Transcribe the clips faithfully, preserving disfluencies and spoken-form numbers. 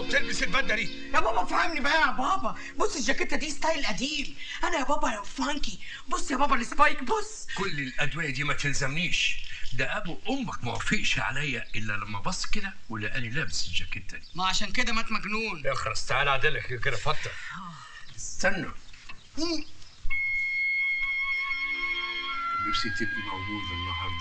وتلبس البدله دي؟ يا بابا فهمني بقى يا بابا. بص الجاكيته دي ستايل قديم، انا يا بابا لو فانكي. بص يا بابا السبايك، بص. كل الادويه دي ما تلزمنيش، ده ابو امك ما وافقش عليا الا لما بص كده ولقاني لابس الجاكيته دي. ما عشان كده مات مجنون. يا خلاص تعالى اعدلك كده فتره. استنى، نفسي تبقي موجود النهارده.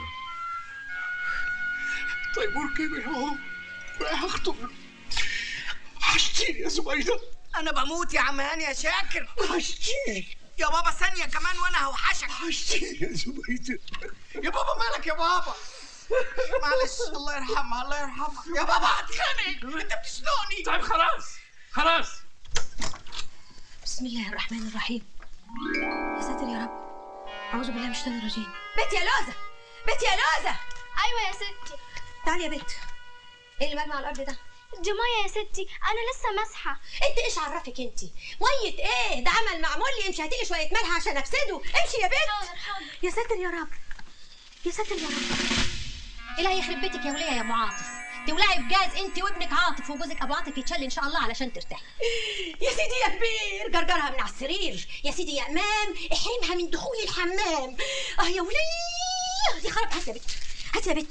تيمور كبر اهو، رايح اخطب. وحشتيني يا زبيده. انا بموت يا عم هاني يا شاكر. وحشتيني يا بابا ثانيه كمان وانا هوحشك. وحشتيني يا زبيده. يا بابا مالك يا بابا؟ معلش الله يرحمها الله يرحمها. يا بابا هتخانق، انت بتشنقني. طيب خلاص خلاص. بسم الله الرحمن الرحيم. يا ساتر يا رب، اعوذ بالله من الشيطان الرجيم. بنت يا لوزه، بنت يا لوزه. ايوه يا ستي. تعالي يا بنت. ايه اللي مرمي على الارض ده؟ دي ميه يا ستي، انا لسه ماسحه. انت ايش عرفك انت؟ ميه ايه؟ ده عمل معمول لي. امشي هاتيلي شويه ملح عشان افسده. امشي يا بنت. حاضر حاضر. يا ساتر يا رب، يا ساتر يا رب. ايه اللي هيخرب بيتك يا وليه يا ام عاطف؟ تولعي بجاز انت وابنك عاطف، وجوزك ابو عاطف يتشل ان شاء الله علشان ترتاحي. يا سيدي يا كبير، جرجرها من على السرير. يا سيدي يا امام، احرمها من دخول الحمام. اه يا وليه دي خرب. هات يا بنت، هات يا بنت.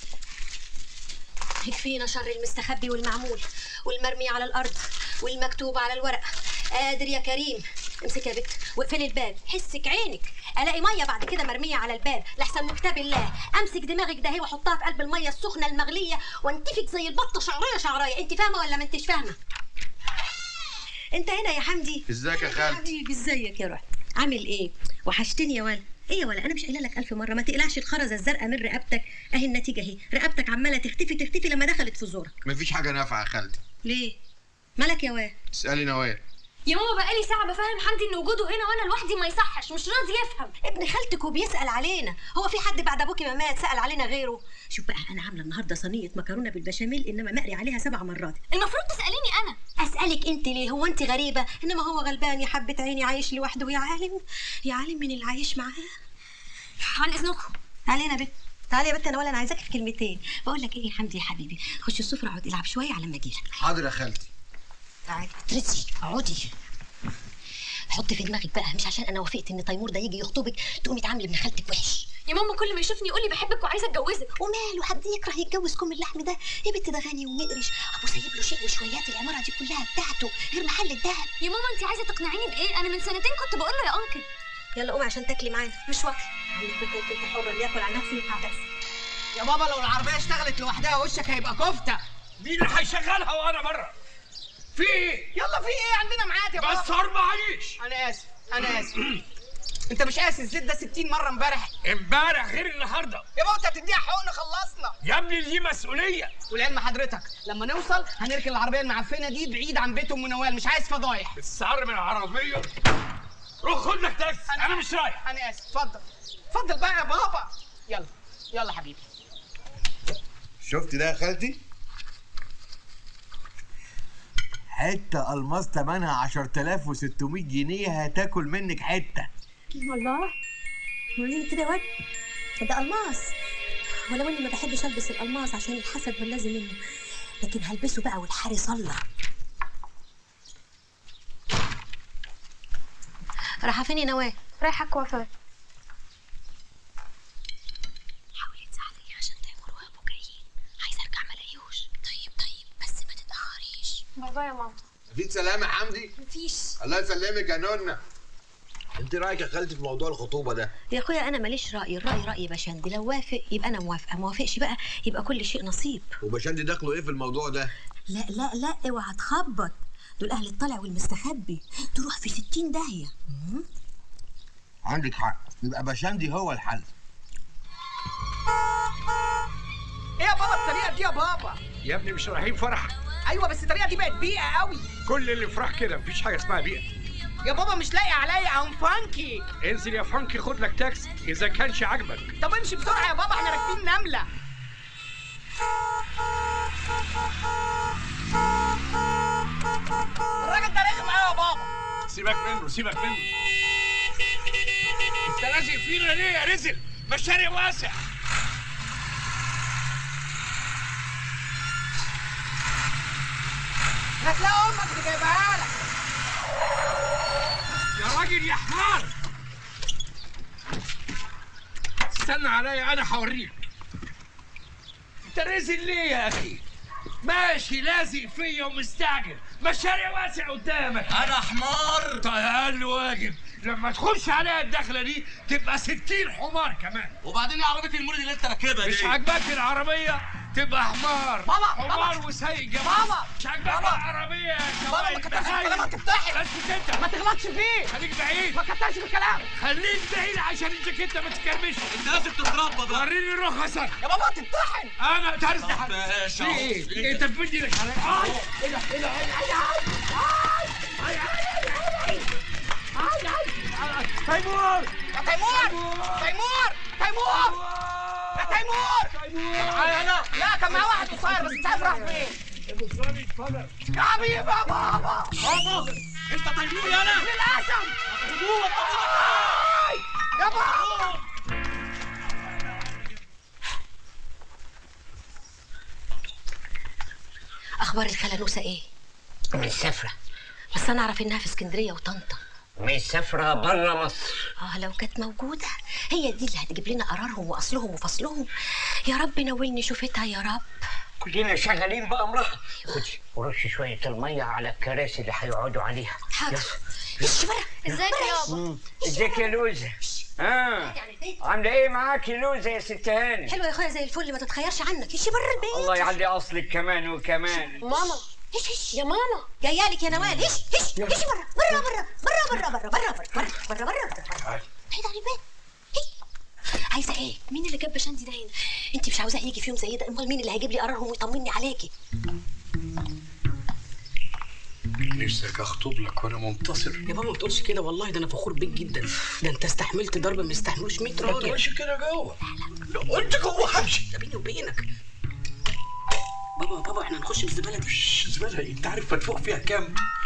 يكفينا شر المستخبي والمعمول والمرمي على الارض والمكتوب على الورق. قادر يا كريم. امسك يا بنت واقفلي الباب. حسك عينك الاقي ميه بعد كده مرميه على الباب لحسن من كتاب الله. امسك دماغك ده اهي واحطها في قلب الميه السخنه المغليه وانتفك زي البطه شعرايه شعرايه. انت فاهمه ولا ما انتش فاهمه؟ انت هنا يا حمدي. ازيك يا خالتي؟ حبيبي ازيك يا روح؟ عامل ايه؟ وحشتني يا ولا. ايه يا ولا، انا مش قايله لك الف مره ما تقلعش الخرزه الزرقاء من رقبتك. اهي النتيجه اهي، رقبتك عماله تختفي تختفي لما دخلت في زورك. مفيش حاجه نافعه يا خالتي. ليه؟ مالك يا واد؟ اسالي نوال. يا ماما بقالي ساعه بفهم حمدي ان وجوده هنا وانا لوحدي ما يصحش، مش راضي يفهم. ابن خالتك وبيسال علينا. هو في حد بعد ابوكي ما مات سال علينا غيره؟ شوف بقى، انا عامله النهارده صينيه مكرونه بالبشاميل انما مقري عليها سبع مرات. المفروض تساليني انا. اسالك انت ليه؟ هو انت غريبه؟ انما هو غلبان يا حبه عيني، عايش لوحده. يا عالم يا عالم من اللي عايش معاه. عن اذنكم. تعالي يا بنت، تعالي يا بنت. انا ولا انا عايزاك في كلمتين. بقول لك ايه يا حمدي يا حبيبي، خش السفره اقعد العب شويه على ما اجيلك. حاضر يا خالتي. تعالي اترسي اقعدي. حطي في دماغك بقى، مش عشان انا وافقت ان تيمور ده يجي يخطبك تقومي تعاملي ابن خالتك وحش. يا ماما كل ما يشوفني يقول لي بحبك وعايزه اتجوزك. وماله، حد يكره يتجوز كم اللحم ده؟ يا بنت ده غني ومقرش، ابو سايب له شيء وشويات، العماره دي كلها بتاعته غير محل الدهب. يا ماما انت عايزه تقنعيني بايه؟ انا من سنتين كنت بقول له يا انكل. يلا قومي عشان تاكلي معانا. مش واكله. عندك بنت انت حره، اللي ياكل عن نفسه يقطع بس. يا بابا لو العربيه اشتغلت لوحدها وشك هيبقى كفته. مين اللي هيشغلها وانا بره؟ في ايه؟ يلا في ايه؟ عندنا ميعاد يا بابا. بس معليش. انا اسف انا اسف. انت مش قاسي الزيت ده ستين مره امبارح؟ امبارح غير النهارده. يا بابا انت هتديها حقن خلصنا. يا ابني دي مسؤوليه. ولعلم حضرتك لما نوصل هنركن العربيه المعفنه دي بعيد عن بيت ام نوال، مش عايز فضايح. السعر من العربيه. روح خد لك تاكسي، انا, أنا مش رايح. انا اسف. اتفضل اتفضل بقى يا بابا. يلا يلا حبيبي. شفت ده يا خالتي؟ حته الماس تمنها عشرة آلاف وستمية جنيه، هتاكل منك حته. والله وريني كده يا واد. ده الماس، ولو اني ما بحبش البس الالماس عشان الحسد واللازم منه، لكن هلبسه بقى والحارس الله. رايحه فين يا نواه؟ رايحه الكوافير. حاولي تساعديني عشان تيمور وابو جايين، عايزه ارجع ما الاقيهوش. طيب طيب بس ما تتاخريش. باي باي يا ماما. مفيش سلام يا حمدي؟ مفيش. الله يسلمك يا نونه. انت رايك يا خالتي في موضوع الخطوبه ده؟ يا اخويا انا ماليش راي، الراي راي بشندي. لو وافق يبقى انا موافقه، ما وافقش بقى يبقى كل شيء نصيب. وبشندي دخله ايه في الموضوع ده؟ لا لا لا اوعى تخبط، دول اهل الطلع والمستخبي، تروح في ستين داهيه. عندك حق، يبقى بشندي هو الحل. ايه يا بابا الطريقه دي يا بابا؟ يا ابني مش رايحين فرح؟ ايوه بس الطريقه دي بقت بيئه قوي. كل اللي فرح كده، مفيش حاجه اسمها بيئه. يا بابا مش لاقي عليا ام فانكي. انزل يا فانكي خد لك تاكسي اذا كانش عاجبك. طب امشي بسرعه يا بابا، احنا راكبين نمله. الراجل ده رخم قوي يا بابا. سيبك منه سيبك منه. انت لازق فينا ليه يا رزل؟ مشارق واسع. هتلاقي امك اللي جايبها لك. يا راجل يا حمار، استنى عليا انا هوريك. انت نازل ليه يا اخي؟ ماشي لازق فيا ومستعجل، مشاريع واسع قدامك. انا حمار. طيب اقل واجب لما تخش عليها الدخله دي تبقى ستين حمار كمان. وبعدين يا عربيه المولد اللي انت راكبها دي مش عاجباك العربيه تبقى حمار. بابا حمار بابا وسايق جنبك. بابا مش عاجباك العربيه يا بابا ما كترش في الكلام هتفتحي. اسكت انت، ما تغلطش فيه. خليك بعيد. ما كترش في الكلام. خليك بعيد عشان الجاكيته ما تكرمش. انت لازم تتربى بقى. وريني رخصك. يا بابا هتمتحن. انا تمتحن. ماشي. في ايه؟ ايه انت بتمد ايدك عليا؟ اي ايه ده؟ ايه ده؟ اي اي اي اي اي تيمور! يا تيمور! تيمور! تيمور! يا تيمور! معايا انا؟ لا كان معايا واحد قصير بس مش عارف راح فين. يا حبيبي يا بابا. بابا انت تيمور يا انا؟ للاسف. يا بابا. اخبار الخلانوسه ايه؟ مسافرة. بس انا اعرف انها في اسكندريه وطنطا. مسافرة برا مصر. اه لو كانت موجوده هي دي اللي هتجيب لنا قرارهم واصلهم وفصلهم. يا رب نولني شوفتها يا رب. كلنا شغالين بأمرها. خدي ورشي شوية المية على الكراسي اللي هيقعدوا عليها. حاضر. ايش بقى؟ ازيك يا بابا؟ ازيك يا لوزة؟ اه عاملة ايه معاكي لوزة يا ست هاني؟ حلوه يا اخويا زي الفل، ما تتخيرش عنك. ايش بره البيت. الله يعلي اصلك كمان وكمان. ماما ايش ايش يا ماما جايه لك يا نوال. ايش ايش ايش بره بره بره بره بره بره بره بره بره بره بعيد عن البيت. عايزه ايه؟ مين اللي جاب بشندي ده هنا؟ انت مش عاوزاه يجي في يوم زي ده؟ امال مين اللي هيجيب لي قرارهم ويطمني عليكي؟ نفسك اخطب لك وانا منتصر. يا بابا ما تقولش كده والله، ده انا فخور بيك جدا. ده انت استحملت ضرب ما يستحملوش مية راجل. ما تقولش كده جوه. لو قلت جوه همشي. ده بيني وبينك. بابا بابا احنا هنخش الزباله دي. مش زباله، انت عارف مدفوع فيها كام؟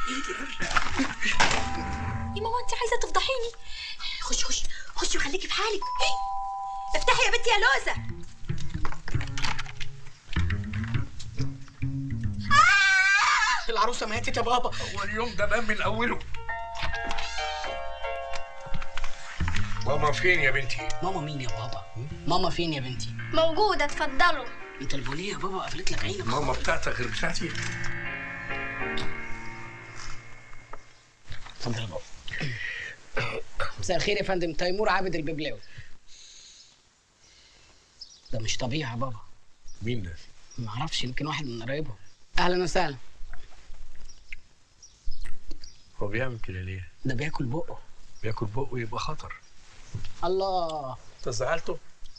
يا ماما انت عايزه تفضحيني. خش خش خش وخليكي في حالك. افتحي يا بنتي يا لوزه. العروسه ماتت يا بابا. هو اليوم ده بان من اوله. ماما فين يا بنتي؟ ماما مين يا بابا؟ ماما فين يا بنتي؟ موجوده اتفضلوا. انت البوليه يا بابا قفلت لك عينك. ماما بتاعتك غير بتاعتي. اتفضل يا بابا. مساء الخير يا فندم، تيمور عابد الببلاوي. ده مش طبيعي يا بابا. مين ده؟ ما اعرفش، يمكن واحد من قرايبهم. اهلا وسهلا. هو بيعمل كده ليه؟ ده بياكل بقه. بياكل بقه يبقى خطر. الله. انت زعلته؟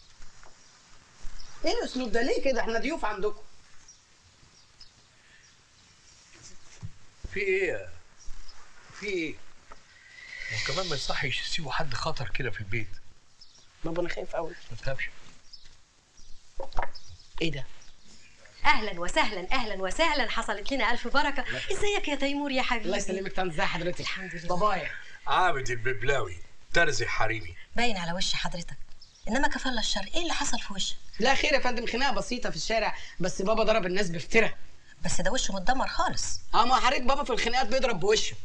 ايه الاسلوب ده ليه كده؟ احنا ضيوف عندكم. في ايه؟ في ايه؟ وكمان ما يصحش يسيبوا حد خطر كده في البيت. بابا انا خايف قوي. ما تخافش. ايه ده؟ اهلا وسهلا اهلا وسهلا، حصلت لنا الف بركه. ازيك يا تيمور يا حبيبي؟ الله يسلمك. تمام ازي حضرتك؟ الحمد لله. بابايا عابد الببلاوي ترزي حريمي. باين على وش حضرتك، انما كفل الشر. ايه اللي حصل في وشك؟ لا خير يا فندم، خناقه بسيطه في الشارع، بس بابا ضرب الناس بفتره. بس ده وشه متدمر خالص. اه ما حضرتك بابا في الخناقات بيضرب بوشه.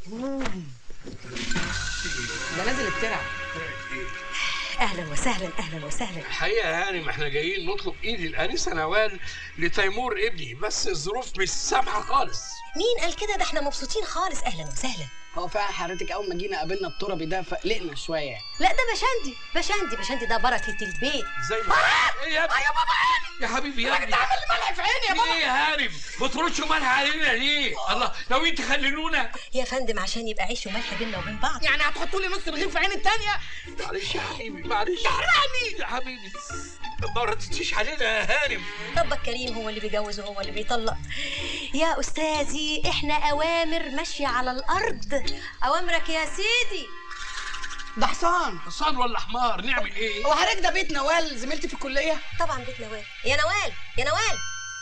ده نازل افترع. اهلا وسهلا اهلا وسهلا. الحقيقه يعني ما احنا جايين نطلب ايد الانسه نوال لتيمور ابني، بس الظروف مش سامحه خالص. مين قال كده؟ ده احنا مبسوطين خالص. اهلا وسهلا. هو فعلا حضرتك اول ما جينا قابلنا التربي ده فقلقنا شويه. لا ده بشندي بشندي بشندي ده بركه البيت. زي ما ايه يا ابني؟ يا بابا عيني. يا حبيبي يا ابني تعمل ملح في عيني يا في بابا. ايه يا هارب؟ ما تردش ملح علينا ليه؟ الله لو انت خلينونا. يا فندم عشان يبقى عيش وملح بيننا وبين بعض. يعني هتحطوا لي نص رغيف في عين التانيه؟ معلش يا حبيبي معلش. تحرقني يا حبيبي، ما ردتيش علينا يا هارب. ربك كريم، هو اللي بيجوز وهو اللي بيطلق. يا استاذي احنا اوامر ماشيه على الارض. اوامرك يا سيدي. ده حصان. حصان ولا حمار؟ نعمل ايه؟ هو حضرتك ده بيت نوال زميلتي في الكليه؟ طبعا بيت نوال. يا نوال يا نوال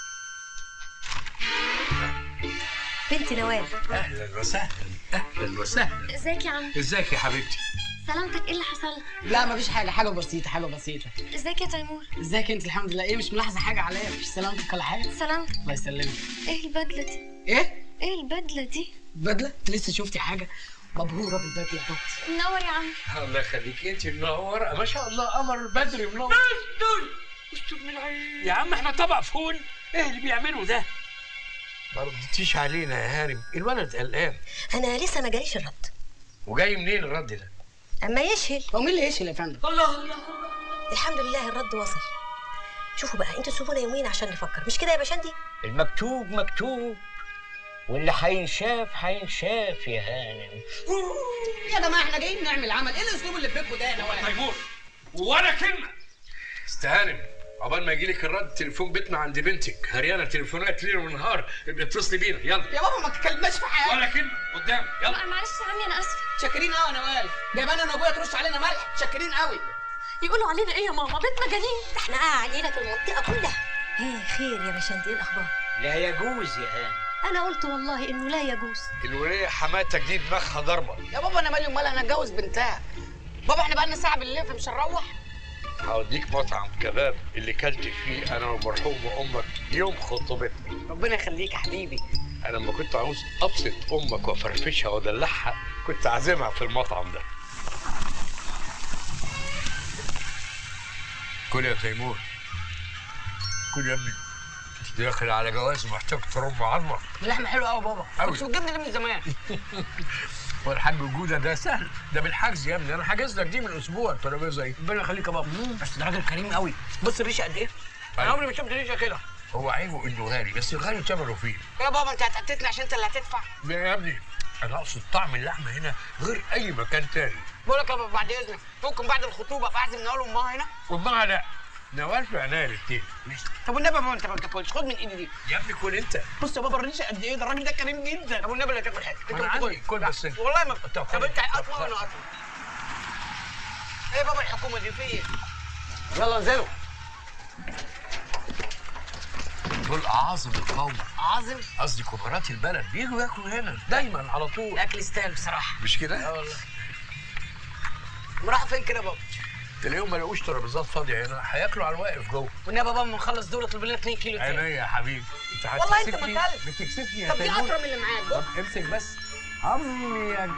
بنتي نوال. اهلا وسهلا اهلا وسهلا. ازيك يا عم؟ ازيك يا حبيبتي؟ سلامتك، ايه اللي حصل؟ لا مفيش حاجه، حاجه بسيطه حاجه بسيطه. ازيك يا تيمور؟ ازيك انت؟ الحمد لله. ايه مش ملاحظه حاجه عليا؟ مفيش سلامتك ولا حاجه؟ سلامتك. الله يسلمك. ايه البدله دي؟ ايه؟ ايه البدله دي؟ بدله؟ انت لسه شفتي حاجه؟ مبهوره بالبدله يا بابا. منور يا عم. الله يخليك انت منوره ما شاء الله، قمر بدري منور. استر استر من العين يا عم، احنا طبق فول. ايه اللي بيعمله ده؟ ما ردتيش علينا يا هانم، الولد قلقان. انا لسه ما جاليش الرد. وجاي منين الرد ده؟ اما يشهل. هو مين اللي يشهل يا فندم؟ الله الله. الحمد لله الرد وصل. شوفوا بقى انتوا سيبونا يومين عشان نفكر، مش كده يا باشندي؟ المكتوب مكتوب واللي هينشاف هينشاف يا هانم. يا جماعه احنا جايين نعمل عمل، ايه الاسلوب اللي في بيتكم ده يا ولا؟ تيمور ولا كلمه. استهانم، عقبال ما يجيلك الرد تليفون بيتنا عند بنتك هريانه تليفونات ليل ونهار، ابقي اتصلي بينا يلا. يا بابا ما تتكلمناش في حاجه ولا كلمه قدام يلا. معلش يا عمي انا اسفه. شاكرين قوي يا نوال، جايبانا انا وابويا ترش علينا ملح، شاكرين قوي. يقولوا علينا ايه يا ماما؟ بيت مجانين. ده احنا قاع علينا في المنطقه كلها. ايه خير يا باشندي، ايه الاخبار؟ لا يجوز يا هانم. انا قلت والله انه لا يجوز. الوليه حماتك دي دماغها ضربه. يا بابا انا مالي ومال، انا اتجوز بنتها. بابا احنا بقالنا ساعه بالليل مش هنروح. هوديك مطعم كباب اللي كلت فيه انا ومرحوم امك يوم خطوبتنا. ربنا يخليك يا حبيبي. انا لما كنت عاوز ابسط امك وافرفشها وادلعها كنت عازمها في المطعم ده. كل يا تيمور، كل يا ابني، داخل على جواز محتاج ترم عظمك. اللحمه حلوه قوي يا بابا، كنت بتجيبني ليه من زمان؟ والحاج جوده ده سهل، ده بالحجز يا ابني، انا حاجز لك دي من اسبوع الترابيزه دي. ربنا يخليك يا بابا، بس ده راجل كريم قوي. بص الريشه قد ايه؟ انا عمري ما شفت ريشه كده. هو عيبه انه غالي، بس الغالي ثمنه فيه. يا بابا انت هتقتلني عشان انت اللي هتدفع. لا يا ابني، انا اقصد طعم اللحمه هنا غير اي مكان تاني. بقول لك يا بابا بعد اذنك ممكن بعد الخطوبه بعزم نوال وامها هنا؟ امها لا، نوال في عناية الاثنين. طب والنبي يا بابا انت ما بتاكلش، خد من ايدي دي. يا ابني كل انت. بص يا بابا الريشه قد ايه، ده الراجل ده كريم جدا. طب والنبي لا تاكل حاجه. انا عندي كل بس انت. والله ما طب طب انت قطمه وانا قطمه. ايه يا بابا الحكومه دي في ايه؟ يلا انزلوا. دول اعاظم القوم. عظم؟ قصدي كبارات البلد بيجوا ياكلوا هنا دايما على طول. الاكل يستاهل بصراحه. مش كده؟ اه والله. راحوا فين كده يا بابا؟ تلاقيهم ما لقوش ترابيزات فاضيه هنا، هياكلوا على الواقف جوه. والنبي يا بابا ما نخلص دول اطلب لنا اتنين كيلو تاني. عينيا يا حبيبي، انت هتكسفني. والله انت ما اكلت. بتكسفني يا طب دي تيمور. اطرى من اللي معاك. طب امسك بس. عمي يا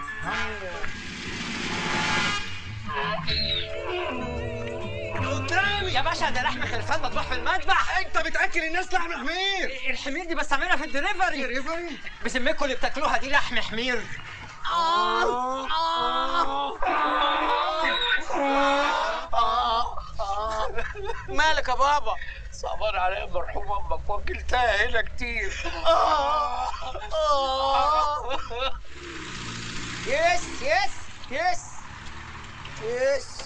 قدامي يا باشا، ده لحم خرفان مطبوح في المذبح. انت بتاكل الناس لحم حمير. الحمير دي بستعملها في الدليفري. دليفري؟ بسميكوا اللي بتاكلوها دي لحم حمير. آه آه آه آه. مالك يا بابا؟ صعبان عليا مرحوم امك وكلتها هنا كتير. آه آه. يس يس يس يس.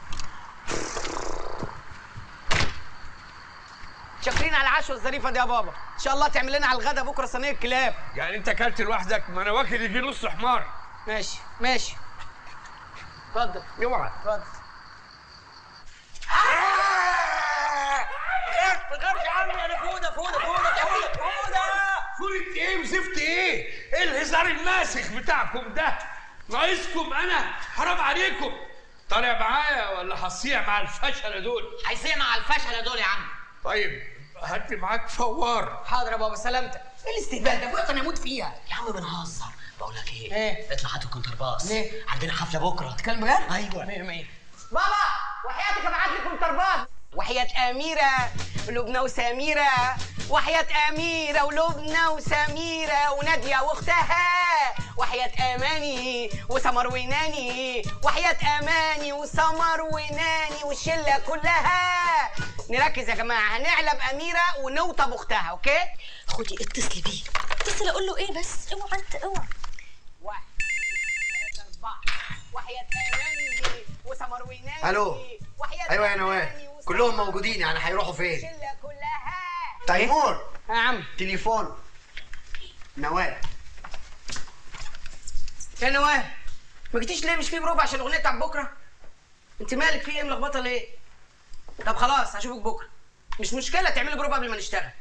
شاكرين على العشوه الظريفه دي يا بابا، ان شاء الله تعمل لنا على الغدا بكره صينيه كلاب. يعني انت اكلت لوحدك؟ ما انا واكل يجي نص حمار. ماشي ماشي. اتفضل. اوعى. اتفضل. ما تخافش يا عمي، انا فوده فوده فوده فوده فوده. فولة ايه وزفت ايه؟ ايه الهزار الماسخ بتاعكم ده؟ ناقصكم انا؟ حرام عليكم. طالع معايا ولا هصيع مع الفشله دول؟ هيصيع مع الفشله دول يا عم. طيب هات لي معاك فوار. حاضر يا بابا سلامتك. ايه الاستهبال ده؟ بقى انا اموت فيها. يا عم بنهزر. بقول لك ايه؟ ايه؟ اطلع هات الكونترباس. ليه؟ عندنا حفله بكره. تتكلم بجد؟ ايوه. مية مية. بابا وحياتك ابعت لي كونترباس. وحياة أميرة ولبنى وسميرة، وحياة أميرة ولبنى وسميرة ونادية وأختها، وحياة أماني وسمر وناني، وحياة أماني وسمر وناني والشلة كلها. نركز يا جماعة، هنعلب أميرة ونوطب أختها، أوكي؟ خدي اتصلي بيه. اتصل اقول له ايه بس؟ اوعى انت اوعى. واحد اثنين ثلاثة أربعة. وحياة أماني وسمر وناني. الو. ايوه يا نوال، كلهم موجودين، يعني هيروحوا فين؟ الشلة كلها. تيمور. يا عم. تليفون. نوال. يا نوال ما جيتيش ليه؟ مش في بروفا عشان الاغنيه بتاعت بكره؟ انت مالك في ايه؟ ملخبطه ليه؟ طب خلاص هشوفك بكره، مش مشكله تعملي بروفا قبل ما نشتغل.